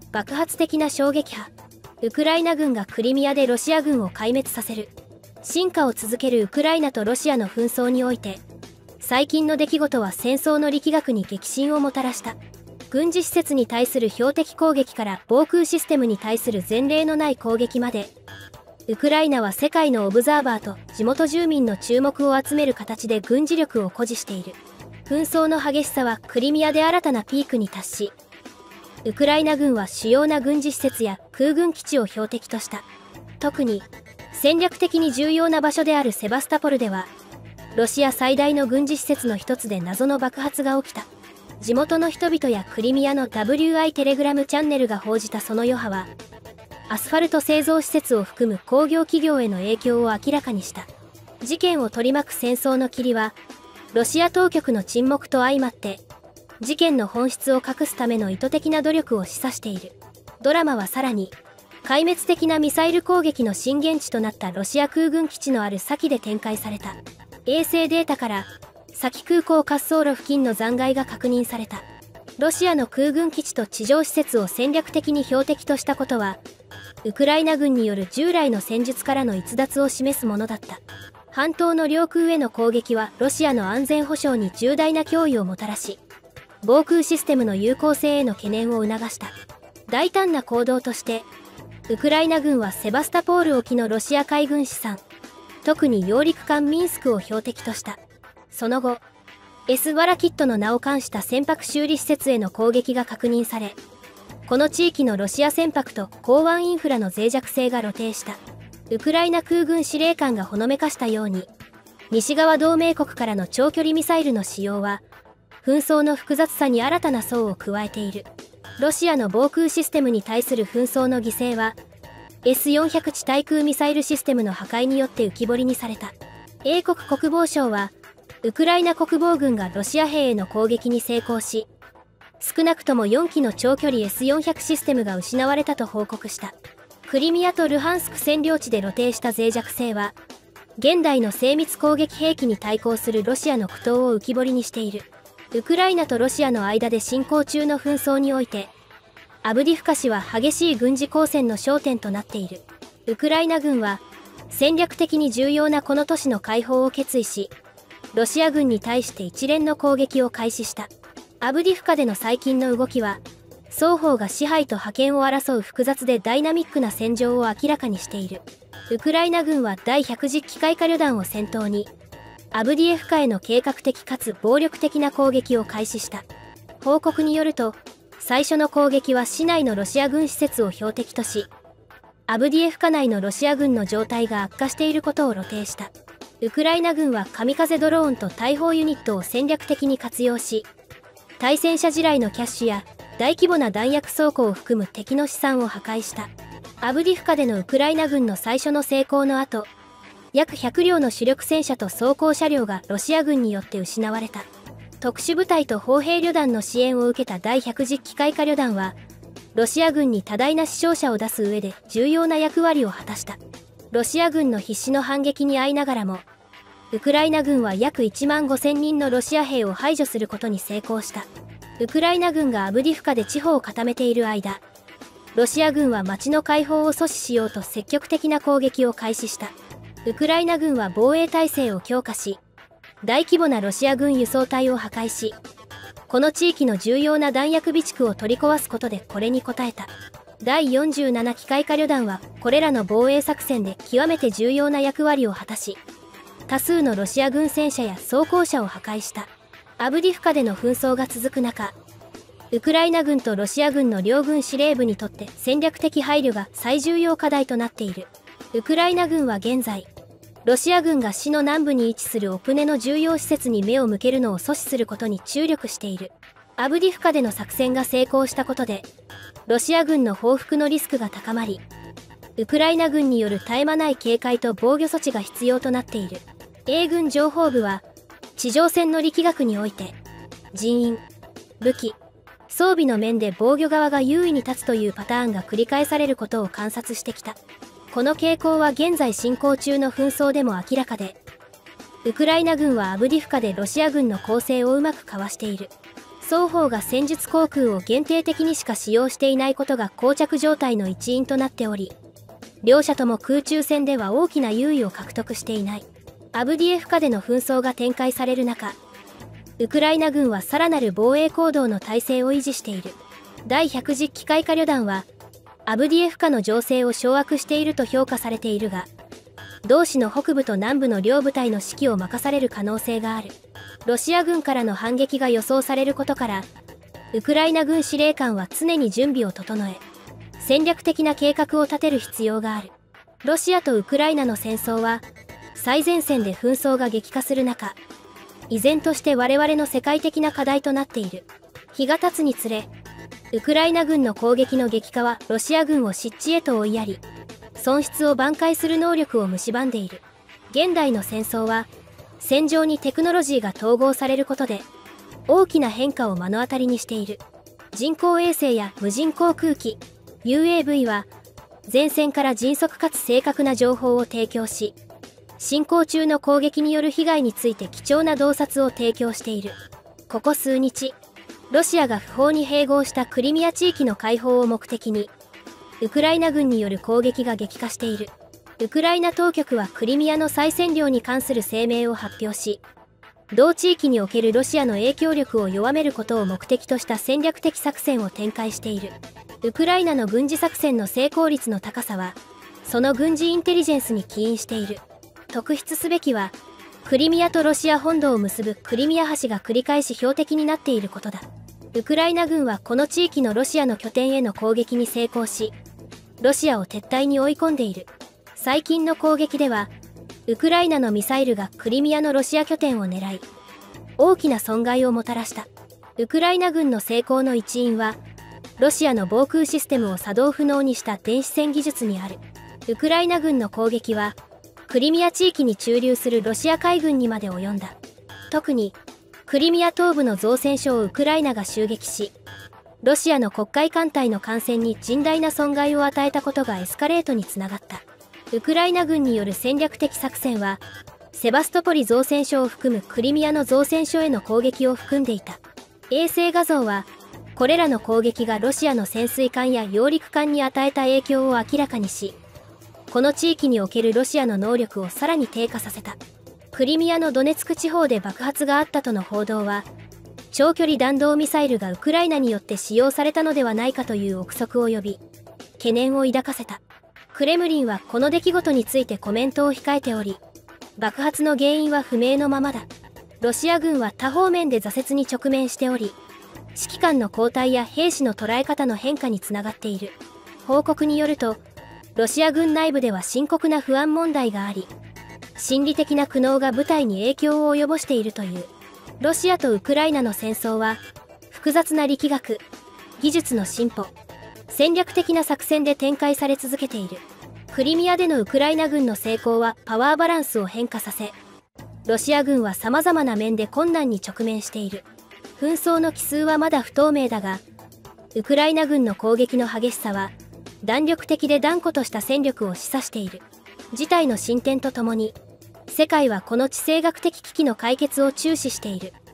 爆発的な衝撃波。ウクライナ軍がクリミアでロシア軍を壊滅させる。進化を続けるウクライナとロシアの紛争において、最近の出来事は戦争の力学に激震をもたらした。軍事施設に対する標的攻撃から防空システムに対する前例のない攻撃まで、ウクライナは世界のオブザーバーと地元住民の注目を集める形で軍事力を誇示している。紛争の激しさはクリミアで新たなピークに達し、ウクライナ軍は主要な軍事施設や空軍基地を標的とした。特に戦略的に重要な場所であるセバスタポルでは、ロシア最大の軍事施設の一つで謎の爆発が起きた。地元の人々やクリミアの WI テレグラムチャンネルが報じたその余波は、アスファルト製造施設を含む工業企業への影響を明らかにした。事件を取り巻く戦争の霧は、ロシア当局の沈黙と相まって、事件の本質を隠すための意図的な努力を示唆している。ドラマはさらに、壊滅的なミサイル攻撃の震源地となったロシア空軍基地のあるサキで展開された。衛星データから、サキ空港滑走路付近の残骸が確認された。ロシアの空軍基地と地上施設を戦略的に標的としたことは、ウクライナ軍による従来の戦術からの逸脱を示すものだった。半島の領空への攻撃はロシアの安全保障に重大な脅威をもたらし、防空システムの有効性への懸念を促した。大胆な行動として、ウクライナ軍はセバスタポール沖のロシア海軍資産、特に揚陸艦ミンスクを標的とした。その後、Sワラキットの名を冠した船舶修理施設への攻撃が確認され、この地域のロシア船舶と港湾インフラの脆弱性が露呈した。ウクライナ空軍司令官がほのめかしたように、西側同盟国からの長距離ミサイルの使用は、紛争の複雑さに新たな層を加えている。ロシアの防空システムに対する紛争の犠牲は、S400 地対空ミサイルシステムの破壊によって浮き彫りにされた。英国国防省は、ウクライナ国防軍がロシア兵への攻撃に成功し、少なくとも4機の長距離 S400 システムが失われたと報告した。クリミアとルハンスク占領地で露呈した脆弱性は、現代の精密攻撃兵器に対抗するロシアの苦闘を浮き彫りにしている。ウクライナとロシアの間で進行中の紛争において、アブディフカ市は激しい軍事交戦の焦点となっている。ウクライナ軍は、戦略的に重要なこの都市の解放を決意し、ロシア軍に対して一連の攻撃を開始した。アブディフカでの最近の動きは、双方が支配と覇権を争う複雑でダイナミックな戦場を明らかにしている。ウクライナ軍は第110機械化旅団を先頭に、アブディエフカへの計画的かつ暴力的な攻撃を開始した。報告によると、最初の攻撃は市内のロシア軍施設を標的とし、アブディエフカ内のロシア軍の状態が悪化していることを露呈した。ウクライナ軍はカミカゼドローンと大砲ユニットを戦略的に活用し、対戦車地雷のキャッシュや大規模な弾薬倉庫を含む敵の資産を破壊した。アブディフカでのウクライナ軍の最初の成功の後、約100両の主力戦車と装甲車両がロシア軍によって失われた。特殊部隊と砲兵旅団の支援を受けた第110機械化旅団は、ロシア軍に多大な死傷者を出す上で重要な役割を果たした。ロシア軍の必死の反撃に遭いながらも、ウクライナ軍は約1万5000人のロシア兵を排除することに成功した。ウクライナ軍がアブディフカで地方を固めている間、ロシア軍は町の解放を阻止しようと積極的な攻撃を開始した。ウクライナ軍は防衛態勢を強化し、大規模なロシア軍輸送隊を破壊し、この地域の重要な弾薬備蓄を取り壊すことでこれに応えた。第47機械化旅団はこれらの防衛作戦で極めて重要な役割を果たし、多数のロシア軍戦車や装甲車を破壊した。アブディフカでの紛争が続く中、ウクライナ軍とロシア軍の両軍司令部にとって戦略的配慮が最重要課題となっている。ウクライナ軍は現在、ロシア軍が市の南部に位置するオプネの重要施設に目を向けるのを阻止することに注力している。アブディフカでの作戦が成功したことで、ロシア軍の報復のリスクが高まり、ウクライナ軍による絶え間ない警戒と防御措置が必要となっている。英軍情報部は、地上戦の力学において、人員、武器、装備の面で防御側が優位に立つというパターンが繰り返されることを観察してきた。この傾向は現在進行中の紛争でも明らかで、ウクライナ軍はアブディフカでロシア軍の攻勢をうまくかわしている。 双方が戦術航空を限定的にしか使用していないことが膠着状態の一因となっており、両者とも空中戦では大きな優位を獲得していない。アブディエフカでの紛争が展開される中、ウクライナ軍はさらなる防衛行動の態勢を維持している。第110機械化旅団はアブディエフカの情勢を掌握していると評価されているが、同市の北部と南部の両部隊の指揮を任される可能性がある。ロシア軍からの反撃が予想されることから、ウクライナ軍司令官は常に準備を整え、戦略的な計画を立てる必要がある。ロシアとウクライナの戦争は最前線で紛争が激化する中、依然として我々の世界的な課題となっている。日が経つにつれ、ウクライナ軍の攻撃の激化はロシア軍を失地へと追いやり、損失を挽回する能力を蝕んでいる。現代の戦争は戦場にテクノロジーが統合されることで大きな変化を目の当たりにしている。人工衛星や無人航空機 UAV は前線から迅速かつ正確な情報を提供し、進行中の攻撃による被害について貴重な洞察を提供している。ここ数日、ロシアが不法に併合したクリミア地域の解放を目的にウクライナ軍による攻撃が激化している。ウクライナ当局はクリミアの再占領に関する声明を発表し、同地域におけるロシアの影響力を弱めることを目的とした戦略的作戦を展開している。ウクライナの軍事作戦の成功率の高さは、その軍事インテリジェンスに起因している。特筆すべきは、クリミアとロシア本土を結ぶクリミア橋が繰り返し標的になっていることだ。ウクライナ軍はこの地域のロシアの拠点への攻撃に成功し、ロシアを撤退に追い込んでいる。最近の攻撃では、ウクライナのミサイルがクリミアのロシア拠点を狙い、大きな損害をもたらした。ウクライナ軍の成功の一因は、ロシアの防空システムを作動不能にした電子戦技術にある。ウクライナ軍の攻撃は、クリミア地域に駐留するロシア海軍にまで及んだ。特に、クリミア東部の造船所をウクライナが襲撃し、ロシアの黒海艦隊の艦船に甚大な損害を与えたことがエスカレートにつながった。ウクライナ軍による戦略的作戦は、セバストポリ造船所を含むクリミアの造船所への攻撃を含んでいた。衛星画像は、これらの攻撃がロシアの潜水艦や揚陸艦に与えた影響を明らかにし、この地域におけるロシアの能力をさらに低下させた。クリミアのドネツク地方で爆発があったとの報道は、長距離弾道ミサイルがウクライナによって使用されたのではないかという憶測を呼び、懸念を抱かせた。クレムリンはこの出来事についてコメントを控えており、爆発の原因は不明のままだ。ロシア軍は多方面で挫折に直面しており、指揮官の交代や兵士の捉え方の変化につながっている。報告によると、ロシア軍内部では深刻な不安問題があり、心理的な苦悩が部隊に影響を及ぼしているという。ロシアとウクライナの戦争は、複雑な力学、技術の進歩、戦略的な作戦で展開され続けている。クリミアでのウクライナ軍の成功はパワーバランスを変化させ、ロシア軍は様々な面で困難に直面している。紛争の帰趨はまだ不透明だが、ウクライナ軍の攻撃の激しさは、弾力的で断固とした戦力を示唆している。事態の進展とともに、世界はこの地政学的危機の解決を注視している。